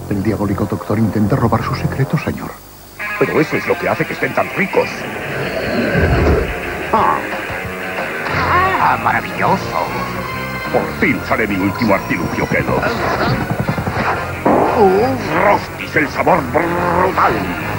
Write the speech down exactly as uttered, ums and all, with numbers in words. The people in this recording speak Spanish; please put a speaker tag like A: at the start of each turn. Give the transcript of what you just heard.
A: El diabólico doctor intenta robar sus secretos, señor.
B: Pero eso es lo que hace que estén tan ricos. ¡Ah! ¡Ah, maravilloso! Por fin sale mi último artilugio, Kellogg. ¡Frosty es el sabor brutal!